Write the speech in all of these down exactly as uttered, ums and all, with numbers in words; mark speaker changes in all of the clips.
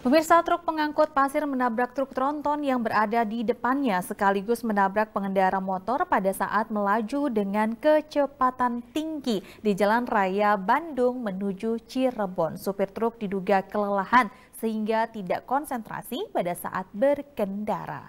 Speaker 1: Pemirsa, truk pengangkut pasir menabrak truk tronton yang berada di depannya sekaligus menabrak pengendara motor pada saat melaju dengan kecepatan tinggi di Jalan Raya Bandung menuju Cirebon. Supir truk diduga kelelahan sehingga tidak konsentrasi pada saat berkendara.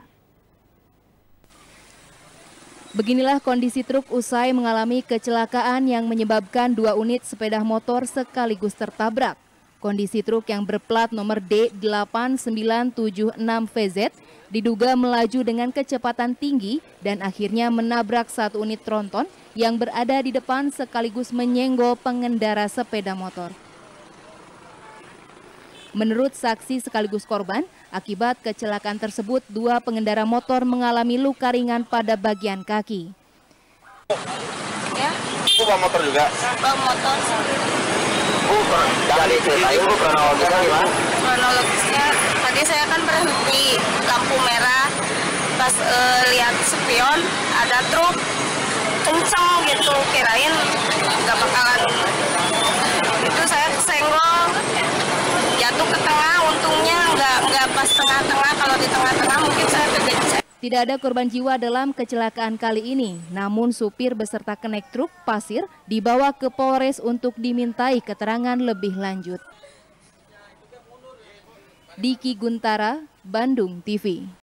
Speaker 2: Beginilah kondisi truk usai mengalami kecelakaan yang menyebabkan dua unit sepeda motor sekaligus tertabrak. Kondisi truk yang berplat nomor D delapan sembilan tujuh enam V Z diduga melaju dengan kecepatan tinggi dan akhirnya menabrak satu unit tronton yang berada di depan sekaligus menyenggol pengendara sepeda motor. Menurut saksi sekaligus korban, akibat kecelakaan tersebut dua pengendara motor mengalami luka ringan pada bagian kaki.
Speaker 3: Ya.
Speaker 4: Bu bawa motor juga?
Speaker 3: Bawa motor.
Speaker 4: Bu, jangan diceritain Bu kronologisnya gimana?
Speaker 3: Kronologisnya, tadi saya kan berhenti lampu merah, pas uh, lihat spion ada truk kenceng gitu, kirain nggak bakalan. Itu saya kesenggol, jatuh ke tengah, untungnya nggak nggak pas tengah-tengah. Kalau di tengah-tengah mungkin saya terjadi.
Speaker 2: Tidak ada korban jiwa dalam kecelakaan kali ini, namun supir beserta kenek truk pasir dibawa ke Polres untuk dimintai keterangan lebih lanjut. Diki Guntara, Bandung T V.